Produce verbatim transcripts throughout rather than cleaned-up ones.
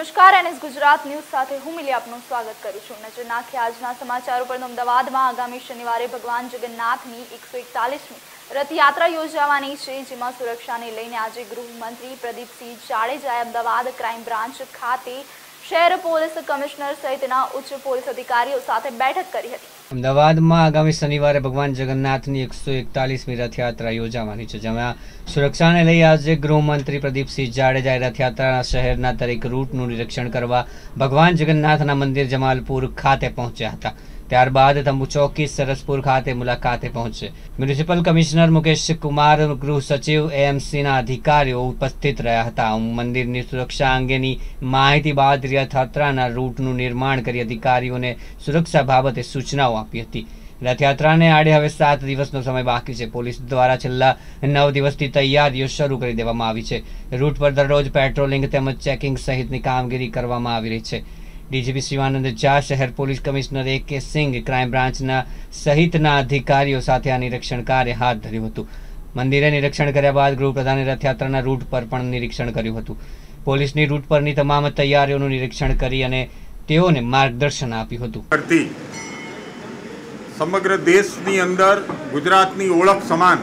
નમસ્કાર NS Gujarat news સાથે હું મિલી આપનું સ્વાગત કરું છું। નજર નાખીએ આજના સમાચારો પર। અમદાવાદમાં આગામી શનિવારે ભગવાન જગન્નાથની એકસો એકતાલીસમી રથયાત્રા યોજાવાની છે, જેમાં સુરક્ષાને લઈને આજે ગૃહમંત્રી પ્રદીપસિંહ જાડેજાએ અમદાવાદ ક્રાઇમ બ્રાન્ચ ખાતે શહેર પોલીસ કમિશનર સહિતના ઉચ્ચ પોલીસ અધિકારીઓ સાથે બેઠક કરી હતી। અમદાવાદમાં આગામી શનિવારે ભગવાન જગન્નાથની એકસો એકતાલીસમી રથયાત્રા યોજાવાની છે, જેમાં સુરક્ષાને લઈ આજે ગૃહમંત્રી પ્રદીપસિંહ જાડેજાએ રથયાત્રાના શહેરના દરેક રૂટનું નિરીક્ષણ કરવા ભગવાન જગન્નાથના મંદિર જમાલપુર ખાતે પહોંચ્યા હતા। ત્યારબાદ તંબુ ચોકી સરસપુર ખાતે મુલાકાતે પહોંચશે। મ્યુનિસિપલ કમિશનર મુકેશ કુમાર, ગૃહ સચિવ, એએમસીના અધિકારીઓ ઉપસ્થિત રહ્યા હતા। મંદિરની સુરક્ષા અંગેની માહિતી બાદ રથયાત્રાના રૂટનું નિર્માણ કરી અધિકારીઓને સુરક્ષા બાબતે સૂચનાઓ આપી હતી। રથયાત્રાને આડે હવે સાત દિવસનો સમય બાકી છે। પોલીસ દ્વારા છેલ્લા નવ દિવસથી તૈયારીઓ શરૂ કરી દેવામાં આવી છે। રૂટ પર દરરોજ પેટ્રોલિંગ તેમજ ચેકિંગ સહિતની કામગીરી કરવામાં આવી રહી છે। ડીજીપી શિવાનંદ ઝા, શહેર પોલીસ કમિશનર એ કે સિંઘ, ક્રાઇમ બ્રાન્ચના સહિતના અધિકારીઓ સાથે આ નિરીક્ષણ કાર્ય હાથ ધર્યું હતું। મંદિરે નિરીક્ષણ કર્યા બાદ ગૃહપ્રધાને રથયાત્રાના રૂટ પર પણ નિરીક્ષણ કર્યું હતું। પોલીસની રૂટ પરની તમામ તૈયારીઓનું નિરીક્ષણ કરી અને તેઓને માર્ગદર્શન આપ્યું હતું। સમગ્ર દેશની અંદર ગુજરાતની ઓળખ સમાન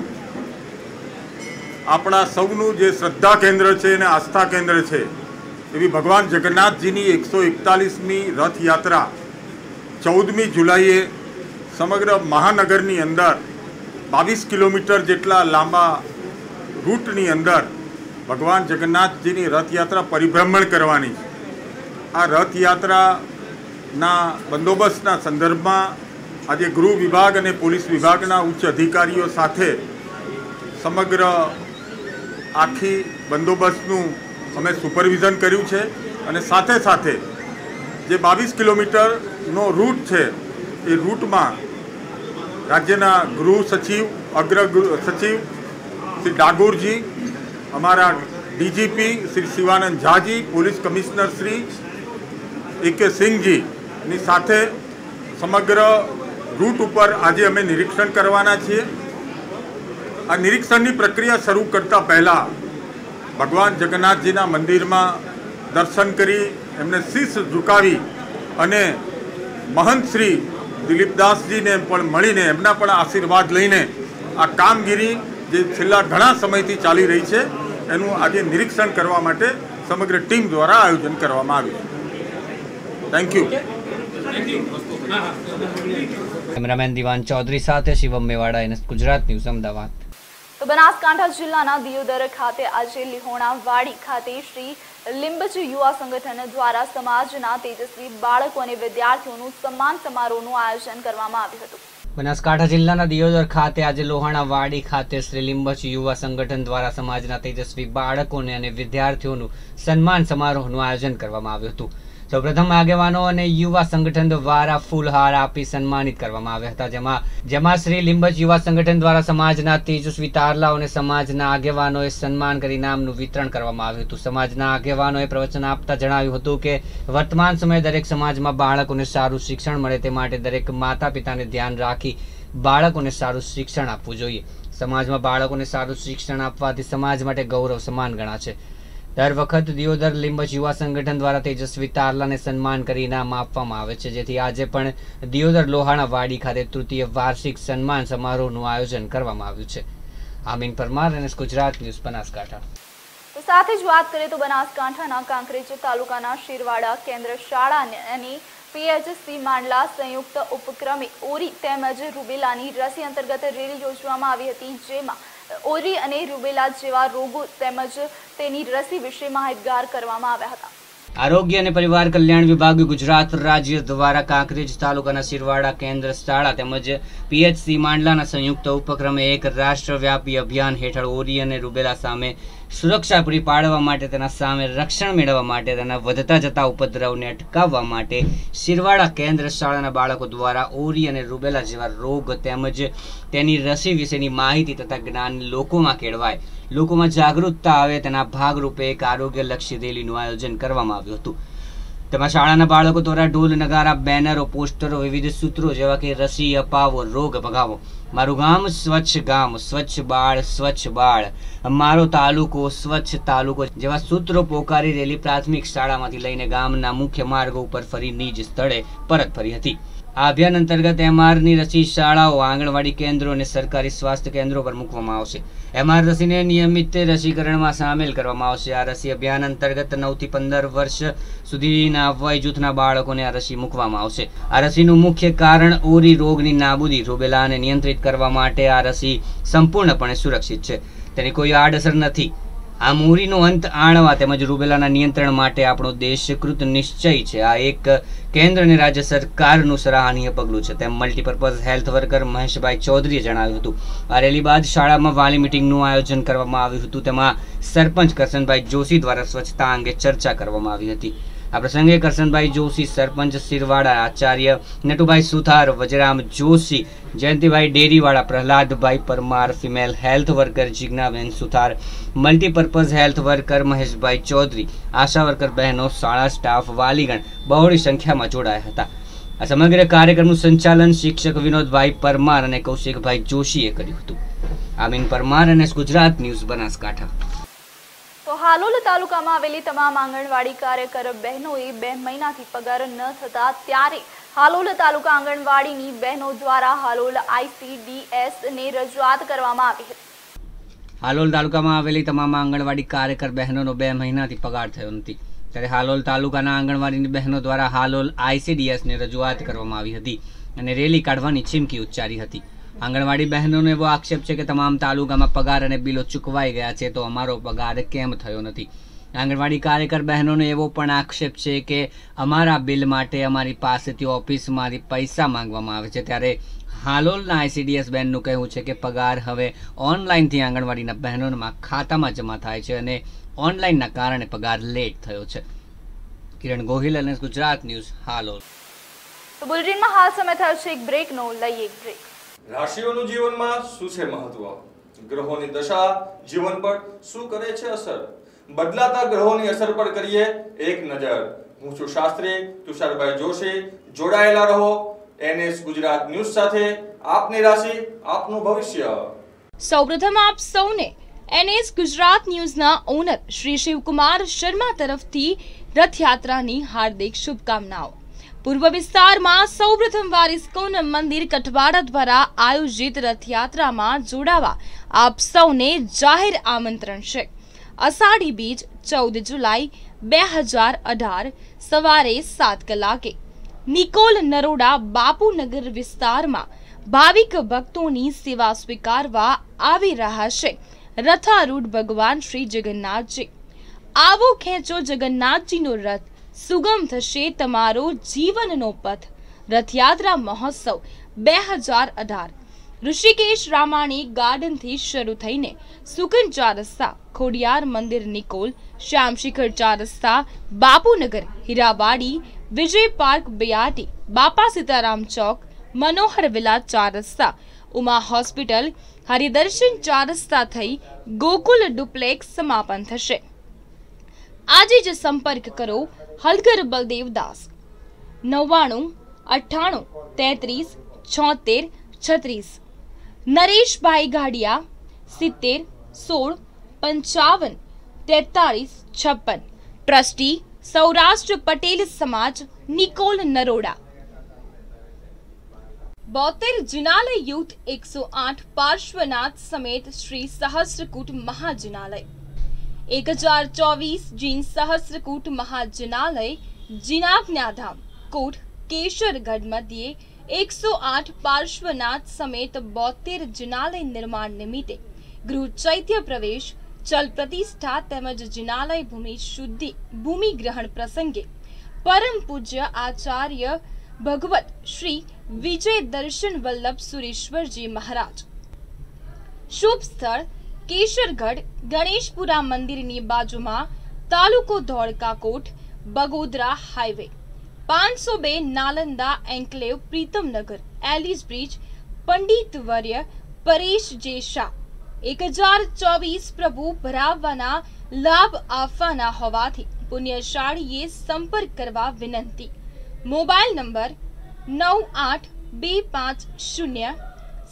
આપણા સૌનું જે શ્રદ્ધા કેન્દ્ર છે અને આસ્થા કેન્દ્ર છે એવી ભગવાન જગન્નાથજીની એકસો એકતાલીસમી રથયાત્રા ચૌદમી જુલાઈએ સમગ્ર મહાનગરની અંદર બાવીસ કિલોમીટર જેટલા લાંબા રૂટની અંદર ભગવાન જગન્નાથજીની રથયાત્રા પરિભ્રમણ કરવાની છે। આ રથયાત્રાના બંદોબસ્તના સંદર્ભમાં આજે ગૃહ વિભાગ અને પોલીસ વિભાગના ઉચ્ચ અધિકારીઓ સાથે સમગ્ર આખી બંદોબસ્તનું અમે સુપરવિઝન કર્યું છે અને સાથે સાથે જે બાવીસ કિલોમીટરનો રૂટ છે એ રૂટમાં રાજ્યના ગૃહ સચિવ, અગ્ર સચિવ શ્રી ડાગોરજી, અમારા DGP Shri Shivanand Jhaji, police commissioner Shri A K સિંઘજીની સાથે સમગ્ર રૂટ ઉપર આજે અમે નિરીક્ષણ કરવાના છીએ। આ નિરીક્ષણની પ્રક્રિયા શરૂ કરતા પહેલાં ભગવાન જગન્નાથજીના મંદિરમાં દર્શન કરી એમને શીશ ઝુકાવી અને મહંત શ્રી દિલીપદાસજીને પણ મળીને એમના પણ આશીર્વાદ લઈને આ કામગીરી જે છેલ્લા ઘણા સમયથી ચાલી રહી છે એનું આજે નિરીક્ષણ કરવા માટે સમગ્ર ટીમ દ્વારા આયોજન કરવામાં આવ્યું। Thank you. Cameraman Diwan Chaudhary સાથે શિવમ મેવાડા, એનએસ ગુજરાત ન્યૂઝ, અમદાવાદ। તો બનાસકાંઠા જિલ્લાના દિયોદર ખાતે આજે લિહોણા વાડી ખાતે શ્રી લિંબજ યુવા સંગઠન દ્વારા સમાજના તેજસ્વી બાળકો અને વિદ્યાર્થીઓનું સન્માન સમારોહનું આયોજન કરવામાં આવ્યું હતું। બનાસકાંઠા જિલ્લાના દિયોદર ખાતે આજે લોહાણા વાડી ખાતે શ્રી લિંબજ યુવા સંગઠન દ્વારા સમાજના તેજસ્વી બાળકોને અને વિદ્યાર્થીઓનું સન્માન સમારોહનું આયોજન કરવામાં આવ્યું હતું। સૌપ્રથમ આગેવાનો અને યુવા સંગઠન દ્વારા ફૂલહાર આપી સન્માનિત કરવામાં આવ્યા હતા, જેમાં જેમાં શ્રી લિંબજ યુવા સંગઠન દ્વારા સમાજના તેજસ્વી તારલાઓ અને સમાજના આગેવાનોએ સન્માન કરી ઇનામનું વિતરણ કરવામાં આવ્યું હતું। સમાજના આગેવાનોએ પ્રવચન આપતા જણાવ્યું હતું કે વર્તમાન સમયે દરેક સમાજમાં બાળકોને સારું શિક્ષણ મળે તે માટે દરેક માતા પિતાને ધ્યાન રાખી બાળકોને સારું શિક્ષણ આપવું જોઈએ। સમાજમાં બાળકોને સારું શિક્ષણ આપવાથી સમાજ માટે ગૌરવ સમાન ગણાશે। દર વખત દિયોદર લિંબજ યુવા સંગઠન દ્વારા તેજસ્વી તારલાને સન્માન કરી ઇનામ આપવામાં આવે છે, જેથી આજે પણ દિયોદર લોહાણા વાડી ખાતે તૃતીય વાર્ષિક સન્માન સમારોહનું આયોજન કરવામાં આવ્યું છે। Amin Parmar, NS Gujarat news, Banaskantha. તો સાથે જ વાત કરીએ તો બનાસકાંઠાના કાંકરેજ તાલુકાના શિરવાડા કેન્દ્ર શાળા અને પીએચસી માંડલા સંયુક્ત ઉપક્રમે ઓરી તેમજ રૂબેલાની રસી અંતર્ગત રેલી યોજવામાં આવી હતી, જેમાં ઓરી અને રૂબેલા જેવા રોગો તેમજ તેની રસી વિશે માહિતગાર કરવામાં આવ્યા હતા। આરોગ્ય અને પરિવાર કલ્યાણ વિભાગ ગુજરાત રાજ્ય દ્વારા કાંકરેજ તાલુકાના શિરવાડા કેન્દ્ર શાળા તેમજ પીએચસી માંડલાના સંયુક્ત ઉપક્રમે એક રાષ્ટ્રવ્યાપી અભિયાન હેઠળ ઓરી અને રૂબેલા સામે સુરક્ષા પૂરી પાડવા માટે, તેના સામે રક્ષણ મેળવવા માટે, તેના વધતા જતા ઉપદ્રવને અટકાવવા માટે શિરવાડા કેન્દ્ર શાળાના બાળકો દ્વારા ઓરી અને રૂબેલા જેવા રોગ તેમજ તેની રસી વિશેની માહિતી તથા જ્ઞાન લોકોમાં કેળવાય, લોકોમાં જાગૃતતા આવે તેના ભાગરૂપે એક આરોગ્યલક્ષી રેલીનું આયોજન કરવામાં આવ્યું હતું। તેમાં શાળાના બાળકો દ્વારા ઢોલ, નગારા, બેનરો, પોસ્ટરો, વિવિધ સૂત્રો જેવા કે રસી અપાવો, રોગ ભગાવો મારું ગામ સ્વચ્છ ગામ, સ્વચ્છ બાળ સ્વચ્છ બાળ, મારો તાલુકો સ્વચ્છ તાલુકો જેવા સૂત્રો પોકારી રહેલી પ્રાથમિક શાળામાંથી લઈને ગામના મુખ્ય માર્ગો ઉપર ફરી નિજ સ્થળે પરત ફરી હતી. આ અભિયાન અંતર્ગત એમઆરની રસી શાળાઓ, આંગણવાડી કેન્દ્રો અને સરકારી સ્વાસ્થ્ય કેન્દ્રો પર મૂકવામાં આવશે. એમઆર રસીને નિયમિત રસીકરણમાં સામેલ કરવામાં આવશે. આ રસી અભિયાન અંતર્ગત નવ થી પંદર વર્ષ સુધીના વય જૂથના બાળકોને આ રસી મૂકવામાં આવશે. આ રસીનું મુખ્ય કારણ ઓરી રોગની નાબૂદી, રૂબેલાને નિયંત્રિત કરવા માટે આ રસી સંપૂર્ણપણે સુરક્ષિત છે. તેની કોઈ આડઅસર નથી. આ મોરીનો અંત આણવા તેમજ રૂબેલાના નિયંત્રણ માટે આપણો દેશકૃત નિશ્ચય છે. આ એક કેન્દ્ર અને રાજ્ય સરકારનું સરાહનીય પગલું છે, તેમ મલ્ટીપર્પઝ હેલ્થ વર્કર મહેશભાઈ ચૌધરીએ જણાવ્યું હતું. આ રેલી બાદ શાળામાં વાલી મિટિંગનું આયોજન કરવામાં આવ્યું હતું. તેમાં સરપંચ કરશનભાઈ જોશી દ્વારા સ્વચ્છતા અંગે ચર્ચા કરવામાં આવી હતી. આ પ્રસંગે કરશનભાઈ જોશી, સરપંચ સિરવાડા, આચાર્ય નટુભાઈ સુથાર, વજરામ જોશી, જયંતિભાઈ ડેરીવાળા, Prahladbhai Parmar, female health worker Jignaben Suthar, multipurpose health worker Maheshbhai Chaudhary, Asha worker બહેનો, શાળા સ્ટાફ, વાલીગણ બહોળી સંખ્યામાં જોડાયા હતા. આ સમગ્ર કાર્યક્રમનું સંચાલન શિક્ષક વિનોદભાઈ પરમાર અને કૌશિકભાઈ જોશીએ કર્યું હતું. આમીન પરમાર અને ગુજરાત ન્યૂઝ, બનાસકાંઠા. તો હાલોલ તાલુકામાં આવેલી તમામ આંગણવાડી કાર્યકર બહેનોએ બે મહિનાથી પગાર ન થતા ત્યારે હાલોલ તાલુકા આંગણવાડીની બહેનો દ્વારા હાલોલ આઈસીડીએસ ને રજૂઆત કરવામાં આવી હતી. હાલોલ તાલુકામાં આવેલી તમામ આંગણવાડી કાર્યકર બહેનોનો બે મહિનાથી પગાર થયો નથી, ત્યારે હાલોલ તાલુકાના આંગણવાડીની બહેનો દ્વારા હાલોલ આઈસીડીએસ ને રજૂઆત કરવામાં આવી હતી અને રેલી કાઢવાની ચીમકી ઉચ્ચારી હતી. આંગણવાડી બહેનોનો એવો આક્ષેપ છે કે તમામ તાલુકામાં પગાર અને બિલો ચૂકવાઈ ગયા છે, તો અમારો પગાર કેમ થયો નથી. આંગણવાડી કાર્યકર બહેનોનો એવો પણ આક્ષેપ છે કે અમારા બિલ માટે અમારી પાસેથી ઓફિસમાંથી પૈસા માંગવામાં આવે છે, ત્યારે હાલોલના આઈસીડીએસ બહેનનું કહેવું છે કે પગાર હવે ઓનલાઈનથી આંગણવાડીના બહેનોના ખાતામાં જમા થાય છે અને ઓનલાઈનના કારણે પગાર લેટ થયો છે. કિરણ ગોહિલ અને ગુજરાત ન્યૂઝ, હાલોલ. તો બુલેટિનમાં હાલ સમય થયો છે એક બ્રેકનો, લઈએ એક બ્રેક. રાશિઓનું જીવનમાં શું છે મહત્વ? ગ્રહોની દશા જીવન પર શું કરે છે અસર? બદલાતા ગ્રહોની અસર પર કરીએ એક નજર. હું છું શાસ્ત્રી તુષારભાઈ જોશી. જોડાયેલા રહો એનએસ ગુજરાત ન્યૂઝ સાથે. આપની રાશિ, આપનું ભવિષ્ય. સૌપ્રથમ આપ સૌને એનએસ ગુજરાત ન્યૂઝના ઓનર શ્રી શિવકુમાર શર્મા તરફથી રથયાત્રાની હાર્દિક શુભકામનાઓ. પૂર્વ વિસ્તારમાં સૌપ્રથમવાર ઇસ્કોન મંદિર કઠવાડા દ્વારા આયોજિત રથયાત્રામાં જોડાવા આપ સૌને જાહેર આમંત્રણ છે. અષાઢી બીજ ચૌદ જુલાઈ બે હજાર અઢાર સવારે સાત કલાકે નિકોલ નરોડા બાપુનગર વિસ્તારમાં ભાવિક ભક્તોની સેવા સ્વીકારવા આવી રહ્યા છે રથારૂઢ ભગવાન શ્રી જગન્નાથજી. આવો ખેંચો જગન્નાથજીનો રથ, સુગમ થશે તમારો જીવનનો પથ. રથયાત્રા મહોત્સવ બે હજાર અઢાર ઋષિકેશ રામાણી ગાર્ડનથી શરૂ થઈને સુકન ચાર રસ્તા, ખોડિયાર મંદિર નિકોલ, શ્યામશિખર ચાર રસ્તા, બાપુનગર, હીરાવાડી, વિજય પાર્ક બિયાટી, બાપા સીતારામ ચોક, મનોહર વિલા ચાર રસ્તા, ઉમા હોસ્પિટલ, હરિદર્શન ચાર રસ્તા થઈ ગોકુલ ડુપ્લેક્સ સમાપન થશે. આજે જ સંપર્ક કરો હલગર બલદેવદાસ નવ્વાણું અઠ્ઠાણું તેત્રીસ છોતેર છત્રીસ, નરેશભાઈ ગાડિયા સિત્તેર સોળ પંચાવન તેતાલીસ છપ્પન, ટ્રસ્ટી સૌરાષ્ટ્ર પટેલ સમાજ નિકોલ નરોડા. બોતેર જિનાલય યુથ એકસો આઠ પાર્શ્વનાથ સમેત શ્રી સહસ્રકૂટ મહાજિનાલય એક હજાર ચોવીસ જીન સહસ્રકૂટ મહાજિનાલય જીનાજ્ઞાધામ કોટ કેશરગઢ મધ્યે એકસો આઠ પાર્શ્વનાથ સમેત બોતેર જિનાલય નિર્માણ નિમિત્તે ગૃહ ચૈત્ય પ્રવેશ, ચલ પ્રતિષ્ઠા તેમજ જિનાલય ભૂમિ શુદ્ધિ ભૂમિ ગ્રહણ પ્રસંગે પરમ પૂજ્ય આચાર્ય ભગવત શ્રી વિજય દર્શન વલ્લભ સુરેશ્વરજી મહારાજ. શુભ સ્થળ કેશરગઢ ગણેશપુરા મંદિરની બાજુમાં, તાલુકો ધોળકા કોટ, બગોદરા હાઈવે. પાંચસો બે Nalanda enclave Pritamnagar, Ellis bridge, Pandit વર્ય પરેશ જે શાહ. એક હજાર ચોવીસ પ્રભુ ભરાવવાના લાભ આપવાના હોવાથી પુણ્યશાળીએ સંપર્ક કરવા વિનંતી. મોબાઈલ નંબર નવ આઠ બે પાંચ શૂન્ય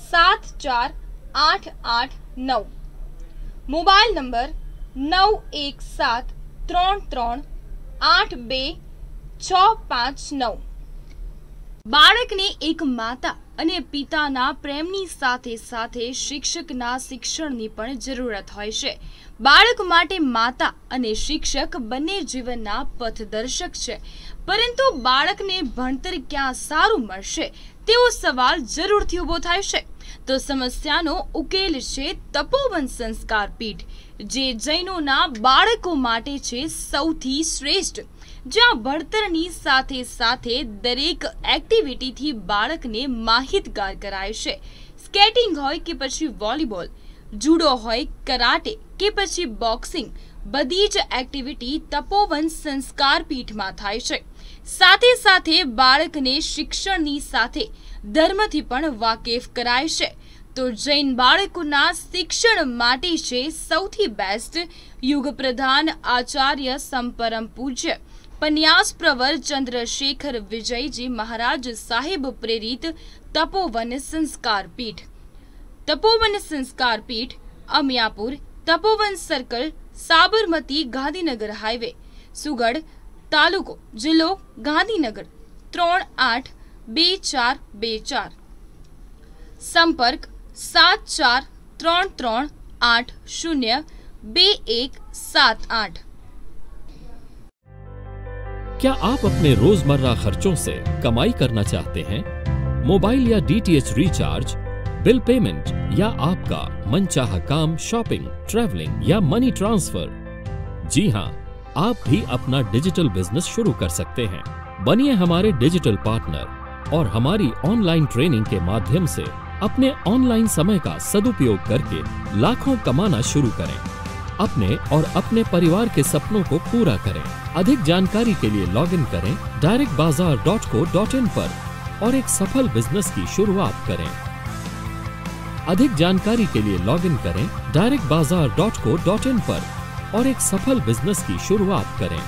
સાત ચાર આઠ આઠ નવ, મોબાઈલ નંબર નવ એક સાત ત્રણ ત્રણ આઠ બે છ પાંચ નવ. બાળકને એક માતા અને પિતાના પ્રેમની સાથે સાથે શિક્ષકના શિક્ષણની પણ જરૂરત હોય છે. બાળક માટે માતા અને શિક્ષક બંને જીવનના પથદર્શક છે, પરંતુ બાળકને ભણતર ક્યાં સારું મળશે તેવો સવાલ જરૂરથી ઊભો થાય છે. તો સમસ્યાનો ઉકેલ છે તપોવન સંસ્કાર પીઠ, જે જૈનોના બાળકો માટે છે સૌથી શ્રેષ્ઠ, જ્યાં ભણતરની સાથે સાથે દરેક એક્ટિવિટીથી બાળકને માહિતગાર કરાય છે. સ્કેટિંગ હોય કે પછી વોલીબોલ, જુડો હોય, કરાટે કે પછી બોક્સિંગ, બધી જ એક્ટિવિટી તપોવન સંસ્કાર પીઠમાં થાય છે. સાથે સાથે બાળકને શિક્ષણની સાથે ધર્મથી પણ વાકેફ કરાય છે. તો જૈન બાળકોના શિક્ષણ માટે છે સૌથી બેસ્ટ યુગ પ્રધાન આચાર્ય સંપરમ પૂજ્ય પન્યાસ પ્રવર ચંદ્રશેખર વિજયજી મહારાજ સાહેબ પ્રેરિત તપોવન સંસ્કાર પીઠ. તપોવન સંસ્કાર પીઠ અમિયાપુર, તપોવન સર્કલ, સાબરમતી, ગાંધીનગર હાઈવે, સુગડ, તાલુકો, જિલ્લો ગાંધીનગર, ત્રણ આઠ બે ચાર બે ચાર. સંપર્ક સાત ચાર ત્રણ ત્રણ આઠ શૂન્ય બે એક सात आठ। क्या आप अपने रोजमर्रा खर्चों से कमाई करना चाहते हैं? मोबाइल या डीटीएच रिचार्ज, बिल पेमेंट या आपका मनचाहा काम, शॉपिंग, ट्रैवलिंग या मनी ट्रांसफर? जी हाँ, आप भी अपना डिजिटल बिजनेस शुरू कर सकते हैं। बनिए हमारे डिजिटल पार्टनर और हमारी ऑनलाइन ट्रेनिंग के माध्यम से अपने ऑनलाइन समय का सदुपयोग करके लाखों कमाना शुरू करें। अपने और अपने परिवार के सपनों को पूरा करें। अधिक जानकारी के लिए लॉगिन करें डायरेक्ट बाजार डॉट को डॉट इन पर और एक सफल बिजनेस की शुरुआत करें। अधिक जानकारी के लिए लॉगिन करें डायरेक्ट बाजार डॉट को डॉट इन पर और एक सफल बिजनेस की शुरुआत करें।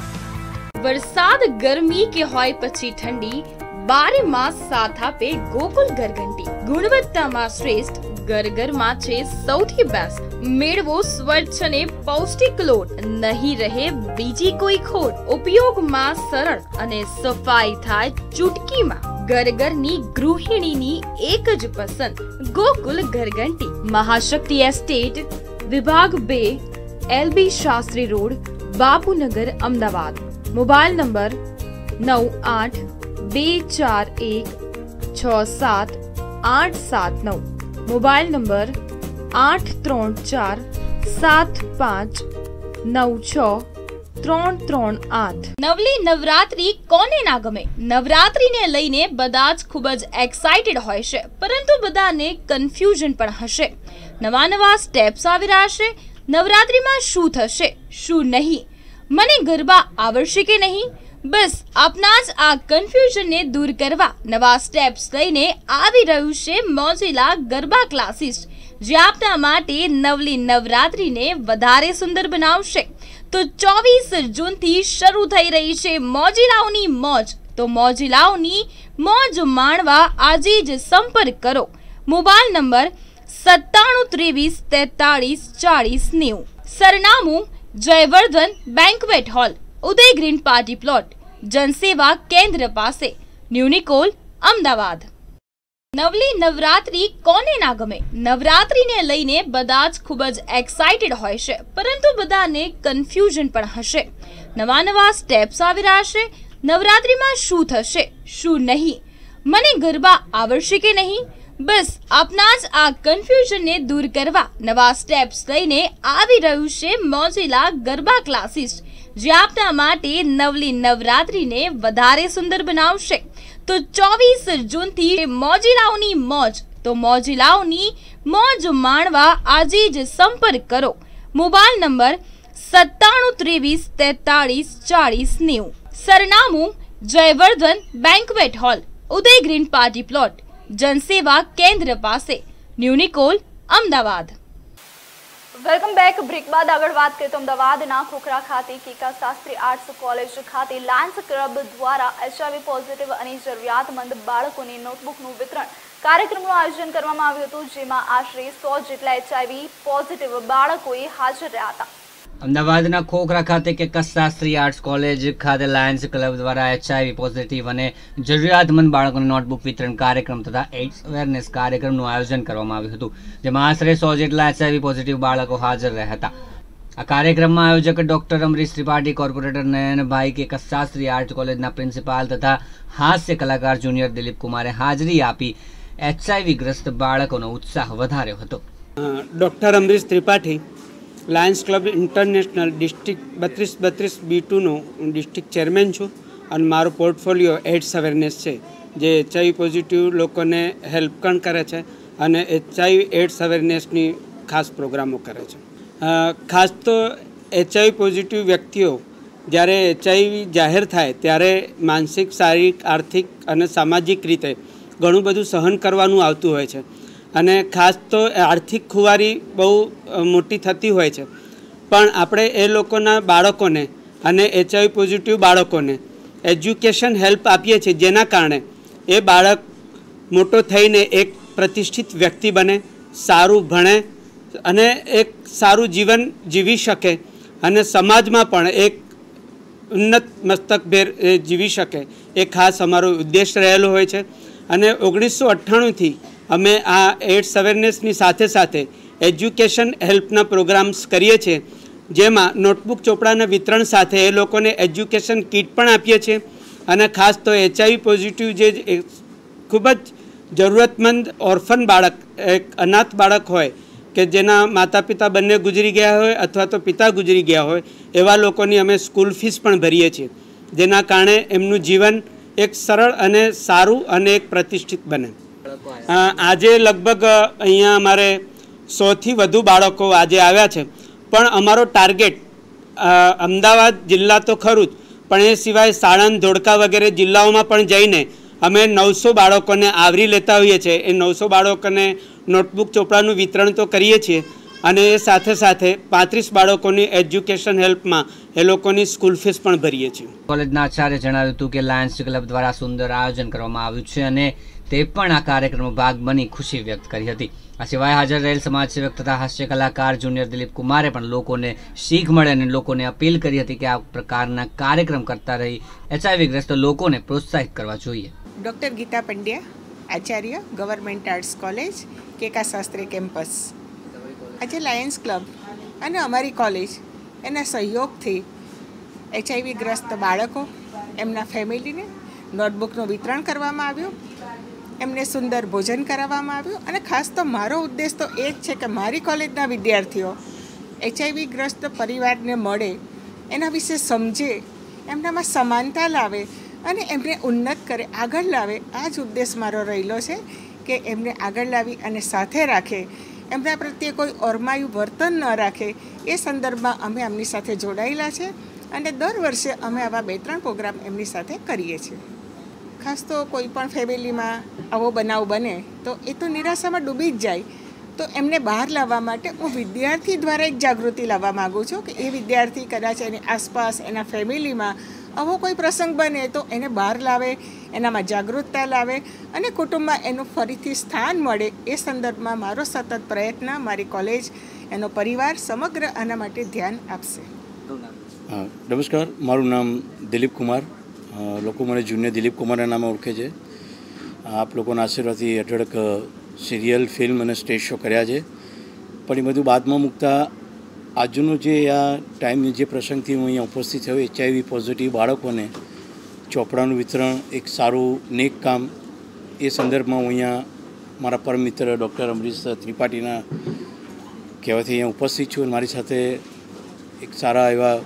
વરસાદ ગરમી કે હોય પછી ઠંડી, બારે માસ સાથ આપે ગોકુલ ઘરઘંટી. ગુણવત્તામાં શ્રેષ્ઠ, ગરગરમાં છે સૌથી બેસ્ટ. મેળવો સ્વચ્છ અને પૌષ્ટિક લોટ, નહીં રહે બીજી કોઈ ખોટ. ઉપયોગમાં સરળ અને સફાઈ થાય ચૂટકીમાં. ગરગરની ગૃહિણીની એક જ પસંદ, ગોકુલ ઘરઘંટી. મહાશક્તિ એસ્ટેટ, વિભાગ બે, LB Shastri road, Bapunagar, Ahmedabad. Mobile number નવ આઠ બે ચાર એક છ સાત આઠ સાત નવ. મોબાઈલ નંબર આઠ ત્રણ ચાર સાત પાંચ નવ છ ત્રણ ત્રણ આઠ. નવલી નવરાત્રી કોને ના ગમે? નવરાત્રીને લઈને બધા જ ખૂબ જ એક્સાઇટેડ હોય છે, પરંતુ બધાને કન્ફ્યુઝન પણ હશે. નવા નવા સ્ટેપ્સ આવી રહ્યા છે. નવરાત્રીમાં શું થશે, શું નહીં, મને ગરબા આવડશે કે નહીં? બસ આપના જ આ કન્ફ્યુઝનને દૂર કરવા નવા સ્ટેપ્સ લઈને આવી રહ્યું છે મોજીલા ગરબા ક્લાસીસ, જે આપના માટે નવલી નવરાત્રીને વધારે સુંદર બનાવશે. તો ચોવીસ જૂનથી શરૂ થઈ રહી છે મોજીલાઓની મોજ. તો મોજીલાઓની મોજ માણવા આજે જ સંપર્ક કરો. મોબાઈલ નંબર સત્તાણું ત્રેવીસ તેતાળીસ ચાળીસ નેવું. સરનામું જયવર્ધન બેન્ક્વેટ હોલ, ઉદય ગ્રીન પાર્ટી પ્લોટ, જનસેવા કેન્દ્ર પાસે, ન્યુનિકોલ, અમદાવાદ. નવલી નવરાત્રી કોને ના ગમે? નવરાત્રીને લઈને બધા જ ખૂબ જ એક્સાઇટેડ હોય છે, પરંતુ બધાને કન્ફ્યુઝન પણ હશે. નવા નવા સ્ટેપ્સ આવી રહ્યા છે. નવરાત્રીમાં શું થશે, શું નહીં, મને ગરબા આવડશે કે નહીં? બસ આપના જ આ કન્ફ્યુઝનને દૂર કરવા નવા સ્ટેપ્સ લઈને આવી રહ્યું છે મોજીલા ગરબા ક્લાસીસ, જે આપના માટે નવલી નવરાત્રીને વધારે સુંદર બનાવશે. તો ચોવીસ જૂનથી મોજીલાઓની મોજ. તો મોજીલાઓની મોજ માણવા આજે જ સંપર્ક કરો. મોબાઈલ નંબર સત્તાણું ત્રેવીસ તેતાળીસ ચાળીસ નેવું. સરનામું જયવર્ધન બેન્ક્વેટ હોલ, ઉદય ગ્રીન પાર્ટી પ્લોટ, જનસેવા કેન્દ્ર પાસે, ન્યુનિકોલ, અમદાવાદ. Welcome back. બ્રેક બાદ આગળ વાત કરીએ તો અમદાવાદના ખોખરા ખાતે કેકા શાસ્ત્રી આર્ટ્સ કોલેજ ખાતે લાયન્સ ક્લબ દ્વારા એચઆઈવી પોઝિટિવ અને જરૂરિયાતમંદ બાળકોને નોટબુકનું વિતરણ કાર્યક્રમનું આયોજન કરવામાં આવ્યું હતું, જેમાં આશરે સો જેટલા એચઆઈવી પોઝિટિવ બાળકોએ હાજર રહ્યા હતા. અમદાવાદના ખોખરા ખાતે કેકા શાસ્ત્રી આર્ટ્સ કોલેજ ખાતે લાયન્સ ક્લબ દ્વારા એચઆઈવી પોઝિટિવ અને જરૂરિયાતમંદ બાળકોને નોટબુક વિતરણ કાર્યક્રમ તથા એઇડ્સ અવેરનેસ કાર્યક્રમનું આયોજન કરવામાં આવ્યું હતું, જેમાં આશરે સો જેટલા એચઆઈવી પોઝિટિવ બાળકો હાજર રહ્યા હતા. આ કાર્યક્રમમાં આયોજક doctor Amrish Tripathi, corporator Nayanbhai, Keka Shastri arts કોલેજના પ્રિન્સિપાલ તથા હાસ્ય કલાકાર જુનિયર દિલીપ કુમારે હાજરી આપી એચઆઈવી ગ્રસ્ત બાળકોનો ઉત્સાહ વધાર્યો હતો. Doctor Amrish Tripathi, lions club international district બત્રીસ બત્રીસ બી ટુનો હું ડિસ્ટ્રિક્ટ ચેરમેન છું અને મારો પોર્ટફોલિયો એડ્સ અવેરનેસ છે, જે એચઆઈવી પોઝિટિવ લોકોને હેલ્પ પણ કરે છે અને એચઆઈવી એડ્સ અવેરનેસની ખાસ પ્રોગ્રામો કરે છે. ખાસ તો એચઆઈવી પોઝિટિવ વ્યક્તિઓ જ્યારે એચઆઈવી જાહેર થાય ત્યારે માનસિક, શારીરિક, આર્થિક અને સામાજિક રીતે ઘણું બધું સહન કરવાનું આવતું હોય છે અને ખાસ તો આર્થિક ખુવારી બહુ મોટી થતી હોય છે. પણ આપણે એ લોકોના બાળકોને અને એચઆઈવી પોઝિટિવ બાળકોને એજ્યુકેશન હેલ્પ આપીએ છીએ, જેના કારણે એ બાળક મોટો થઈને એક પ્રતિષ્ઠિત વ્યક્તિ બને, સારું ભણે અને એક સારું જીવન જીવી શકે અને સમાજમાં પણ એક ઉન્નત મસ્તકભેર જીવી શકે, એ ખાસ અમારો ઉદ્દેશ રહેલો હોય છે. અને ઓગણીસો અઠ્ઠાણુંથી અમે આ એડ્સ અવેરનેસની સાથે સાથે એજ્યુકેશન હેલ્પના પ્રોગ્રામ્સ કરીએ છીએ, જેમાં નોટબુક ચોપડાના વિતરણ સાથે એ લોકોને એજ્યુકેશન કીટ પણ આપીએ છીએ. અને ખાસ તો એચઆઈવી પોઝિટિવ જે ખૂબ જ જરૂરતમંદ ઓર્ફન બાળક, એક અનાથ બાળક હોય કે જેના માતા પિતા બંને ગુજરી ગયા હોય અથવા તો પિતા ગુજરી ગયા હોય, એવા લોકોની અમે સ્કૂલ ફીસ પણ ભરીએ છીએ, જેના કારણે એમનું જીવન એક સરળ અને સારું અને એક પ્રતિષ્ઠિત બને. આજે લગભગ અહીંયા અમારે સોથી વધુ બાળકો આજે આવ્યા છે, પણ અમારો ટાર્ગેટ અમદાવાદ જિલ્લા તો ખરું જ, પણ એ સિવાય સાણંદ, ધોળકા વગેરે જિલ્લાઓમાં પણ જઈને અમે નવસો બાળકોને આવરી લેતા હોઈએ છીએ. એ નવસો બાળકોને નોટબુક ચોપડાનું વિતરણ તો કરીએ છીએ અને એ સાથે સાથે પાંત્રીસ બાળકોની એજ્યુકેશન હેલ્પમાં એ લોકોની સ્કૂલ ફીસ પણ ભરીએ છીએ. કોલેજના આચાર્ય જણાવ્યું હતું કે લાયન્સ ક્લબ દ્વારા સુંદર આયોજન કરવામાં આવ્યું છે અને તે પણ આ કાર્યક્રમનો ભાગ બની ખુશી વ્યક્ત કરી હતી. આ સિવાય હાજર રહેલ સમાજસેવક તથા હાસ્ય કલાકાર જુનિયર દિલીપ કુમારે પણ લોકોને શીખ મળે અને લોકોને અપીલ કરી હતી કે આ પ્રકારના કાર્યક્રમ કરતા રહી એચઆઈવી ગ્રસ્ત લોકોને પ્રોત્સાહિત કરવા જોઈએ. ડૉક્ટર ગીતા પંડ્યા, આચાર્ય, government arts college, Keka Shastri campus. આજે લાયન્સ ક્લબ અને અમારી કોલેજ એના સહયોગથી એચઆઈવી ગ્રસ્ત બાળકો, એમના ફેમિલીને નોટબુકનું વિતરણ કરવામાં આવ્યું, એમને સુંદર ભોજન કરાવવામાં આવ્યું અને ખાસ તો મારો ઉદ્દેશ તો એ જ છે કે મારી કોલેજના વિદ્યાર્થીઓ એચઆઈવી ગ્રસ્ત પરિવારને મળે, એના વિશે સમજે, એમનામાં સમાનતા લાવે અને એમને ઉન્નત કરે, આગળ લાવે. આ જ ઉદ્દેશ મારો રહેલો છે કે એમને આગળ લાવી અને સાથે રાખે, એમના પ્રત્યે કોઈ ઓરમાયું વર્તન ન રાખે. એ સંદર્ભમાં અમે એમની સાથે જોડાયેલા છે અને દર વર્ષે અમે આવા બે ત્રણ પ્રોગ્રામ એમની સાથે કરીએ છીએ. ખાસ તો કોઈ પણ ફેમિલીમાં આવો બનાવ બને તો એ તો નિરાશામાં ડૂબી જ જાય, તો એમને બહાર લાવવા માટે હું વિદ્યાર્થી દ્વારા એક જાગૃતિ લાવવા માગું છું કે એ વિદ્યાર્થી કદાચ એની આસપાસ, એના ફેમિલીમાં આવો કોઈ પ્રસંગ બને તો એને બહાર લાવે, એનામાં જાગૃતતા લાવે અને કુટુંબમાં એનું ફરીથી સ્થાન મળે. એ સંદર્ભમાં મારો સતત પ્રયત્ન, મારી કોલેજ, એનો પરિવાર સમગ્ર આના માટે ધ્યાન આપશે. નમસ્કાર, મારું નામ દિલીપ કુમાર, લોકો મને જુનિયર દિલીપ કુમારના નામે ઓળખે છે. આપ લોકોના આશીર્વાદથી અઢળક સિરિયલ, ફિલ્મ અને સ્ટેજ શો કર્યા છે, પણ એ બધું બાદમાં મૂકતા આજનો જે આ ટાઈમની જે પ્રસંગથી હું અહીંયા ઉપસ્થિત થયો, એચઆઈવી પોઝિટિવ બાળકોને ચોપડાનું વિતરણ, એક સારું નેક કામ, એ સંદર્ભમાં હું અહીંયા મારા પરમ મિત્ર ડૉક્ટર અમરીશ ત્રિપાઠીના કહેવાથી અહીંયા ઉપસ્થિત છું. મારી સાથે એક સારા એવા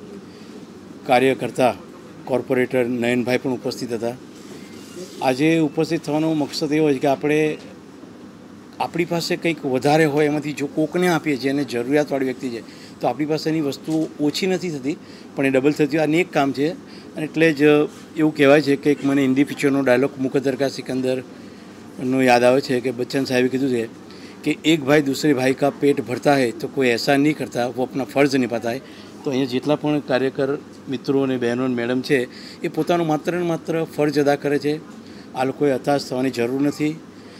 કાર્ય કરતા કોર્પોરેટર નયનભાઈ પણ ઉપસ્થિત હતા. આજે ઉપસ્થિત થવાનો મકસદ એવો છે કે આપણે આપણી પાસે કંઈક વધારે હોય એમાંથી જો કોકને આપીએ છીએ અને જરૂરિયાતવાળી વ્યક્તિ છે તો આપણી પાસે એની વસ્તુઓ ઓછી નથી થતી પણ એ ડબલ થતી. આ નેક કામ છે અને એટલે જ એવું કહેવાય છે કે એક મને હિન્દી પિક્ચરનો ડાયલોગ મુકદ્દર કા સિકંદરનો યાદ આવે છે કે બચ્ચન સાહેબે કીધું છે કે कि एक भाई दूसरे भाई का पेट भरता है तो कोई ऐसा नहीं करता, वो अपना फर्ज निभाता है। तो अँ जेटला पण कार्यकर मित्रों ने बहनों मैडम है ये पोतानो मात्र ने मात्र फर्ज अदा करे छे। आ लोकोए हताश थवानी जरूर नहीं।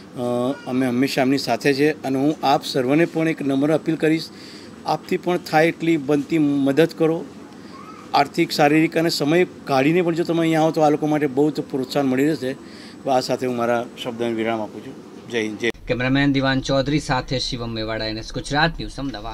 अमे हमेशा एमनी साथे छे अने हूँ आप सर्वने पण एक नम्र अपील करीश, आपथी पण थाय एटली बनती मदद करो। आर्थिक शारीरिक अने समय काढीने पण जो तमे अहींया आओ तो आ लोको माटे बहुत प्रोत्साहन मळी रहेशे। आ साथे हूँ मारा शब्दने विराम आपું છું। जय हिंद, जय। કેમેરામેન દિવાન ચૌધરી સાથે શિવમ મેવાડા, એનએસ ગુજરાત ન્યૂઝ, અમદાવાદ।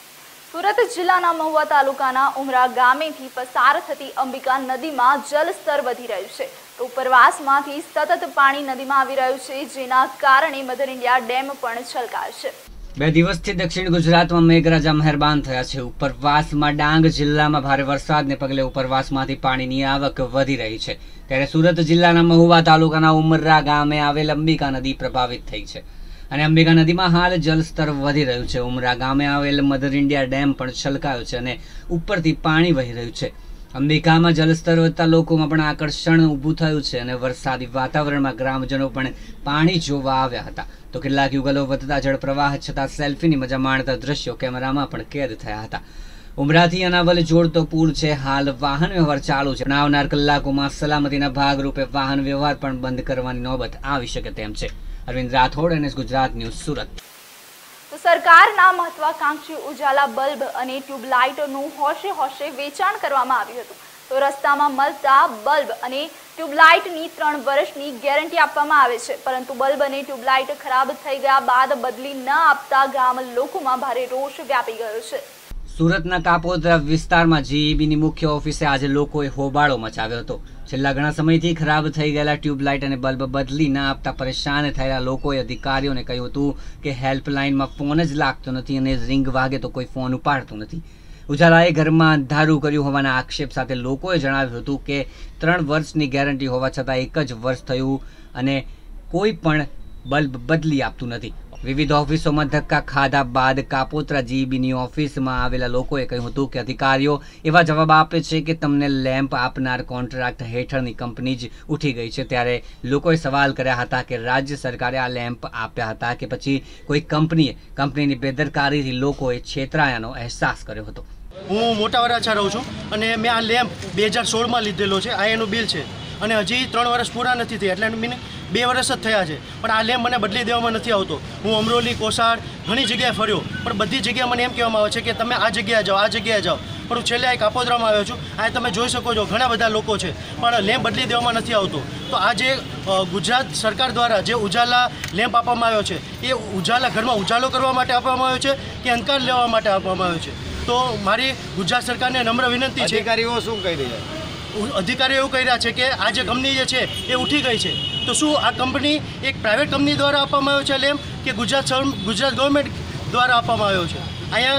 સુરત જિલ્લાના મહુવા તાલુકાના ઉમરા ગામેથી પસાર થતી અંબિકા નદીમાં જલસ્તર વધી રહ્યું છે તો ઉપરવાસમાંથી સતત પાણી નદીમાં આવી રહ્યું છે, જેના કારણે મધર ઇન્ડિયા ડેમ પણ છલકાયો છે। બે દિવસથી દક્ષિણ ગુજરાતમાં મેઘરાજા મહેરબાન થયા છે। ઉપરવાસમાં ડાંગ જિલ્લામાં ભારે વરસાદને પગલે ઉપરવાસમાંથી પાણીની આવક વધી રહી છે, ત્યારે સુરત જિલ્લાના મહુવા તાલુકાના ઉમરા ગામે આવેલ અંબિકા નદી પ્રભાવિત થઈ છે અને અંબિકા નદીમાં હાલ જલસ્તર વધી રહ્યું છે। ઉમરા ગામે આવેલ મધર ઇન્ડિયા ડેમ પણ છલકાયો છે અને ઉપરથી પાણી વહી રહ્યું છે। અંબિકામાં જલસ્તર વધતા લોકોમાં પણ આકર્ષણ ઊભું થયું છે અને વરસાદી વાતાવરણમાં ગ્રામજનો પણ પાણી જોવા આવ્યા હતા તો કેટલાક યુગલો વધતા જળપ્રવાહ છતાં સેલ્ફીની મજા માણતા દ્રશ્યો કેમેરામાં પણ કેદ થયા હતા। ઉમરાથી અનાવલ જોડતો પુલ છે, હાલ વાહન વ્યવહાર ચાલુ છે, પણ આવનાર કલાકોમાં સલામતીના ભાગરૂપે વાહન વ્યવહાર પણ બંધ કરવાની નોબત આવી શકે તેમ છે। Arvind Rathod, NS Gujarat news, Surat. તો સરકારના મહત્વાકાંક્ષી ઉજાલા બલ્બ અને ટ્યુબલાઇટનું હોશે હોશે વેચાણ કરવામાં આવ્યું હતું તો રસ્તામાં મળતા બલ્બ અને ટ્યુબલાઇટની ત્રણ વર્ષની ગેરંટી આપવામાં આવે છે, પરંતુ બલ્બ અને ટ્યુબલાઇટ ખરાબ થઈ ગયા બાદ બદલી ન આપતા ગામ લોકોમાં ભારે રોષ વ્યાપી ગયો છે। સુરતના કાપોદ્રા વિસ્તારમાં જીઈબીની મુખ્ય ઓફિસે આજે લોકોએ હોબાળો મચાવ્યો હતો। છેલ્લા ઘણા સમયથી ખરાબ થઈ ગયેલા ટ્યુબલાઇટ અને બલ્બ બદલી ન આપતા પરેશાન થયેલા લોકોએ અધિકારીઓને કહ્યું હતું કે હેલ્પલાઇનમાં ફોન જ લાગતો નથી અને રિંગ વાગે તો કોઈ ફોન ઉપાડતું નથી। ઉજાલાએ ઘરમાં અંધારું કર્યું હોવાના આક્ષેપ સાથે લોકોએ જણાવ્યું હતું કે ત્રણ વર્ષની ગેરંટી હોવા છતાં એક જ વર્ષ થયું અને કોઈ પણ બલ્બ બદલી આપતું નથી। વિવિધ ઓફિસોમાં ધક્કા ખાધા બાદ કાપોદ્રા જીઈબીની ઓફિસમાં આવેલા લોકોએ કહ્યું હતું કે અધિકારીઓ એવા જવાબ આપે છે કે તમને લેમ્પ આપનાર કોન્ટ્રાક્ટ હેઠળની કંપની જ ઉઠી ગઈ છે, ત્યારે લોકોએ સવાલ કર્યા હતા કે રાજ્ય સરકારે આ લેમ્પ આપ્યા હતા કે પછી કોઈ કંપનીએ કંપનીની બેદરકારીથી લોકોએ છેતરાયાનો અહેસાસ કર્યો હતો। હું મોટા વરાછા રહું છું અને મેં આ લેમ્પ બે હજાર સોળમાં લીધેલો છે। આ એનું બિલ છે અને હજી ત્રણ વર્ષ પૂરા નથી થયા, એટલે મીન બે વર્ષ જ થયા છે, પણ આ લેમ્પ મને બદલી દેવામાં નથી આવતો। હું અમરોલી, કોસાડ ઘણી જગ્યાએ ફર્યો, પણ બધી જગ્યાએ મને એમ કહેવામાં આવે છે કે તમે આ જગ્યાએ જાઓ, આ જગ્યાએ જાઓ, પણ હું છેલ્લે આ કાપોદ્રામાં આવ્યો છું। આ તમે જોઈ શકો છો ઘણા બધા લોકો છે, પણ લેમ્પ બદલી દેવામાં નથી આવતો। તો આ જે ગુજરાત સરકાર દ્વારા જે ઉજાલા લેમ્પ આપવામાં આવ્યો છે એ ઉજાલા ઘરમાં ઉજાલો કરવા માટે આપવામાં આવ્યો છે કે અંધકાર લેવા માટે આપવામાં આવ્યો છે? તો મારી ગુજરાત સરકારને નમ્ર વિનંતી છે। અધિકારીઓ શું કહી રહ્યા છે? અધિકારીઓ એવું કહી રહ્યા છે કે આ જે કંપની જે છે એ ઉઠી ગઈ છે, તો શું આ કંપની એક પ્રાઇવેટ કંપની દ્વારા આપવામાં આવ્યો છે લેમ્પ કે ગુજરાત ગુજરાત ગવર્મેન્ટ દ્વારા આપવામાં આવ્યો છે? અહીંયા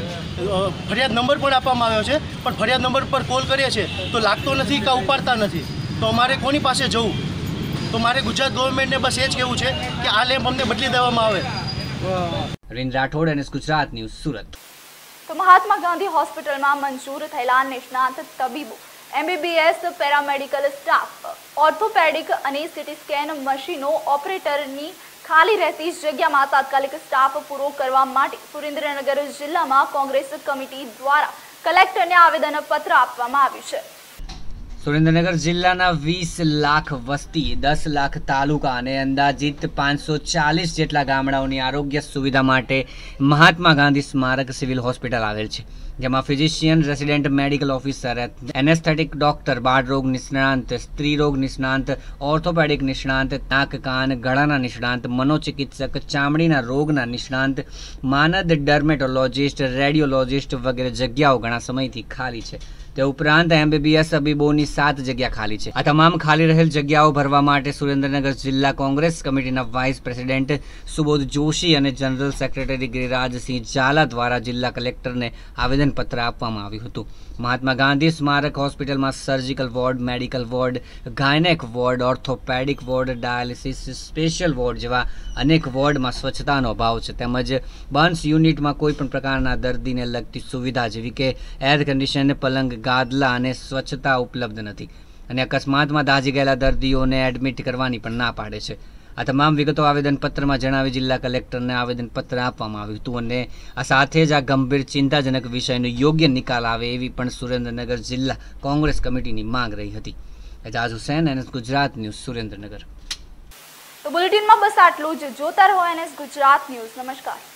ફરિયાદ નંબર પણ આપવામાં આવ્યો છે, પણ ફરિયાદ નંબર પર કોલ કરીએ છીએ તો લાગતો નથી કે ઉપાડતા નથી, તો અમારે કોની પાસે જવું? તો મારે ગુજરાત ગવર્મેન્ટને બસ એ જ કહેવું છે કે આ લેમ્પ અમને બદલી દેવામાં આવે। Arvind Rathod, NS Gujarat news, Surat. તો મહાત્મા ગાંધી હોસ્પિટલમાં મંજૂર થયેલા નિષ્ણાત તબીબો, એમબીબીએસ, પેરામેડિકલ સ્ટાફ, ઓર્થોપેડિક અને સીટી સ્કેન મશીનો ઓપરેટરની ખાલી રહેતી જગ્યામાં તાત્કાલિક સ્ટાફ પૂરો કરવા માટે સુરેન્દ્રનગર જિલ્લામાં કોંગ્રેસ કમિટી દ્વારા કલેક્ટરને આવેદનપત્ર આપવામાં આવ્યું છે। સુરેન્દ્રનગર જિલ્લાના વીસ લાખ વસ્તી, દસ લાખ તાલુકા અને અંદાજિત પાંચસો ચાલીસ જેટલા ગામડાઓની આરોગ્ય સુવિધા માટે મહાત્મા ગાંધી સ્મારક સિવિલ હોસ્પિટલ આવેલ છે, જેમાં physician, resident medical officer, anaesthetic doctor, બાળરોગ નિષ્ણાંત, સ્ત્રીરોગ નિષ્ણાંત, ઓર્થોપેડિક નિષ્ણાંત, નાક કાન ગળાના નિષ્ણાંત, મનોચિકિત્સક, ચામડીના રોગના નિષ્ણાંત, માનદ ડર્મેટોલોજિસ્ટ, રેડિયોલોજિસ્ટ વગેરે જગ્યાઓ ઘણા સમયથી ખાલી છે। તે ઉપરાંત એમબીબીએસ તબીબોની સાત જગ્યા ખાલી છે। આ તમામ ખાલી રહેલ જગ્યાઓ ભરવા માટે સુરેન્દ્રનગર જિલ્લા કોંગ્રેસ કમિટીના વાઇસ પ્રેસિડેન્ટ સુબોધ જોશી અને જનરલ સેક્રેટરી ગિરિરાજસિંહ ઝાલા દ્વારા જિલ્લા કલેક્ટરને આવેદનપત્ર આપવામાં આવ્યું હતું। મહાત્મા ગાંધી સ્મારક હોસ્પિટલમાં surgical ward, medical ward, gynaec ward, orthopaedic ward, dialysis special ward જેવા અનેક વોર્ડમાં સ્વચ્છતાનો અભાવ છે, તેમજ બર્ન્સ યુનિટમાં કોઈ પણ પ્રકારના દર્દીને લગતી સુવિધા જેવી કે એર કન્ડિશન, પલંગ, ગાદલા અને સ્વચ્છતા ઉપલબ્ધ નથી અને અકસ્માતમાં દાઝી ગયેલા દર્દીઓને એડમિટ કરવાની પણ ના પાડે છે। આ તમામ વિગતો આવેદનપત્રમાં જણાવી જિલ્લા કલેક્ટરને આવેદનપત્ર આપવામાં આવ્યું હતું અને આ સાથે જ આ ગંભીર ચિંતાજનક વિષયનો યોગ્ય નિકાલ આવે એવી પણ સુરેન્દ્રનગર જિલ્લા કોંગ્રેસ કમિટીની માંગ રહી હતી. Ejaz Hussain, NS Gujarat news, Surendranagar. તો બુલેટિનમાં બસ આટલું જ. જોતા રહો એનએસ ગુજરાત ન્યૂઝ. નમસ્કાર.